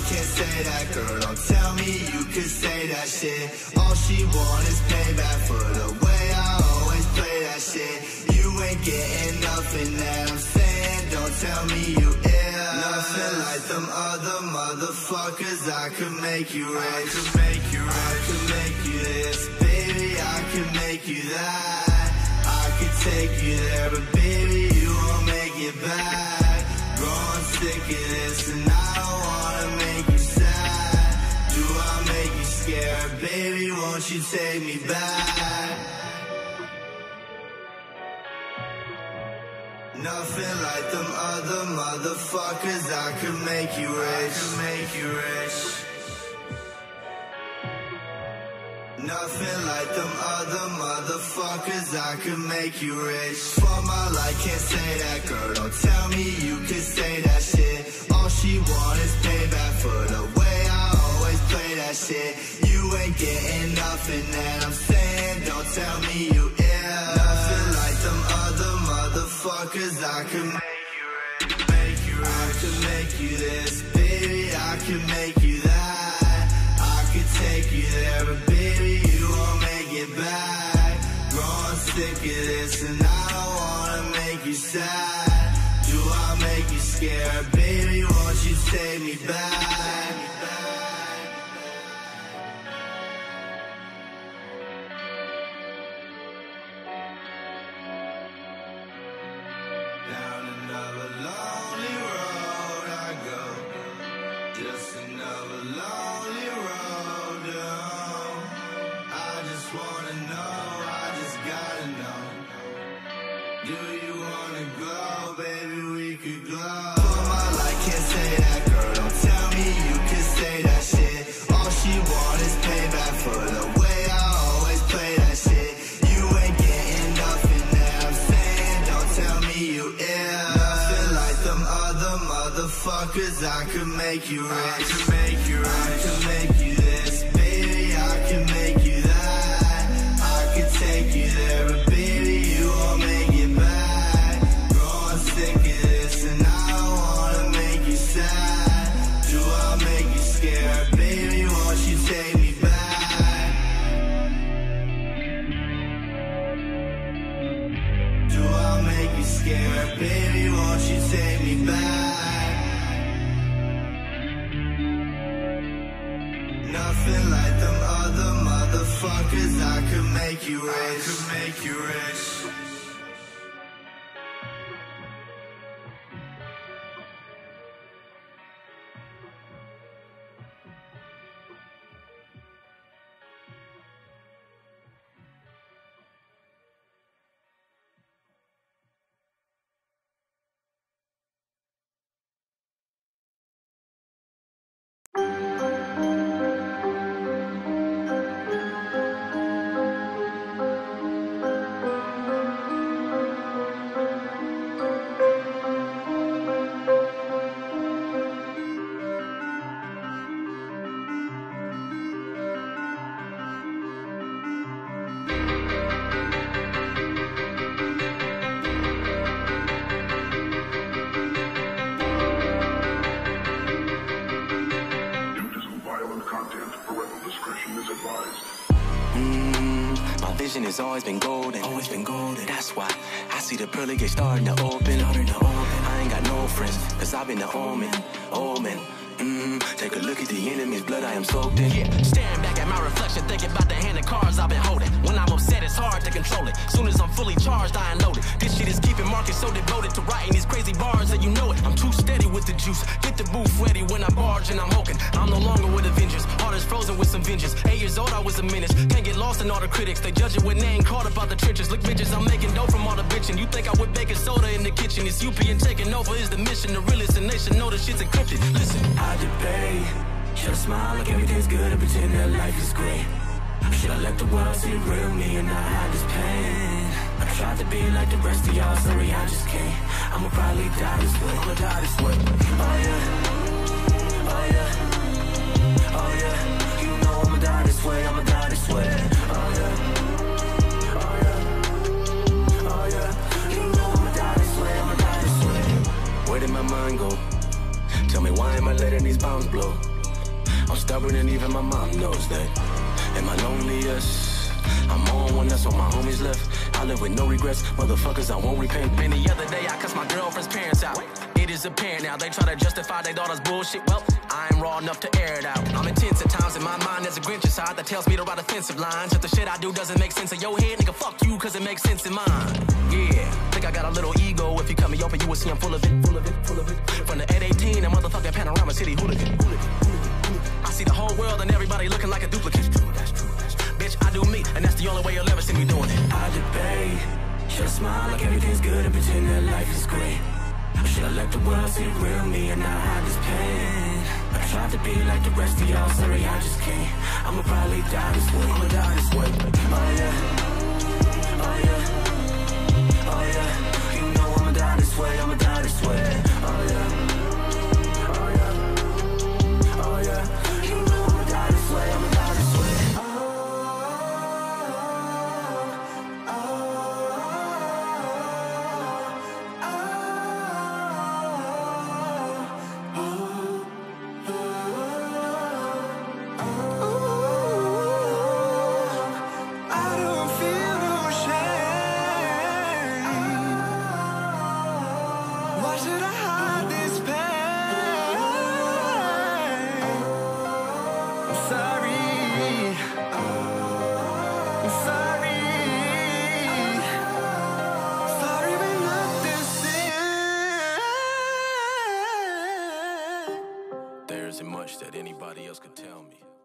life, can't say that. Girl, don't tell me you could say that shit. All she want is payback for the way I always play that shit. You ain't getting nothing that I'm saying, don't tell me you ill. Nothing like them other motherfuckers. I could make you rich, I could make you rich, I could make you this, baby, I could make you that. I could take you there, but baby, you won't make it back. Growing sick of this, and I don't wanna make you sad. Do I make you scared? Baby, won't you take me back? Nothing like them other motherfuckers. I could make you rich, I could make you rich. Nothing like them other motherfuckers. I could make you rich. For my life, can't say that. Girl, don't tell me you could say that shit. All she want is payback for the way I always play that shit. You ain't getting nothing that I'm saying, don't tell me you ill. Nothing like them other motherfuckers. I could make you rich, make you rich. I could make you this, baby, I could make you that. I could take you there, but baby, you won't make it back. Growing sick of this, and I don't wanna make you sad. Do I make you scared? Baby, won't you take me back? Down another lonely road I go, just another lonely road down. I just wanna know, I just gotta know. Do you wanna glow, baby, we could glow. For my life, can't say that. Girl, don't tell me you could say that shit. All she want is payback for the way I always play that shit. You ain't getting nothing that I'm saying, don't tell me you ill. Nothing like them other motherfuckers. I could make you rich, I could make you rich. I could make you this, baby, I could make you that. I could take you there, but baby, you won't make it back. Growing sick of this, and I don't wanna make you sad. Do I make you scared? Baby, won't you take me back? Do I make you scared? Baby, won't you take me back? Nothing like them other motherfuckers. I could make you rich, I could make you rich. My vision has always been golden, always been golden. That's why I see the pearly gates starting to open. I ain't got no friends, cause I've been the omen. Take a look at the enemy's blood I am soaked in. Yeah, staring back at my reflection, thinking about the hand of cards I've been holding. When I'm upset, it's hard to control it. Soon as I'm fully charged, I unload it. This shit is keeping Marcus so devoted to writing these crazy bars that you know it. I'm too steady with the juice. Get the booth ready when I barge and I'm hulking. I'm no longer with Avengers. Heart is frozen with some vengeance. 8 years old, I was a menace. Can't get lost in all the critics. They judge it when they ain't caught about the trenches. Look, bitches, I'm making dough from all the bitching. You think I would baking soda in the kitchen? It's UP and taking over is the mission. The realest and nation know the shit's encrypted. Listen, I debate. Should I smile like everything's good and pretend that life is great? Should I let the world see the real me and not hide this pain? I tried to be like the rest of y'all, sorry I just can't. I'ma probably die this way, I'ma die this way. Oh yeah, oh yeah, oh yeah. You know I'ma die this way, I'ma die this way. Oh yeah, oh yeah, oh yeah. You know I'ma die this way, I'ma die this way. Where did my mind go? Tell me why am I letting these bombs blow? stubborn and even my mom knows that. Am I loneliest? I'm on one, that's what my homies left. I live with no regrets, motherfuckers, I won't repent. Been the other day, I cussed my girlfriend's parents out. It is apparent now, they try to justify their daughter's bullshit. Well, I ain't raw enough to air it out. I'm intense at times, in my mind there's a Grinch inside that tells me to write offensive lines. If the shit I do doesn't make sense in your head, nigga, fuck you, cause it makes sense in mine. Yeah, think I got a little ego. If you cut me open, you will see I'm full of it, full of it, full of it. From the 818, a motherfucking Panorama City hooligan. I see the whole world and everybody looking like a duplicate. Bitch, I do me, and that's the only way you'll ever see me doing it. I debate, should I smile like everything's good and pretend that life is great? Or should I let the world see the real me and not hide this pain? I tried to be like the rest of y'all, sorry I just can't. I'ma probably die this way, I'ma die this way. Oh yeah, oh yeah, oh yeah. You know I'ma die this way, I'ma die this way. Oh yeah, oh yeah, oh yeah. You know I'ma die this way, I'ma die this way. Why should I hide this pain? I'm sorry. I'm sorry. Sorry we look this in. There isn't much that anybody else could tell me.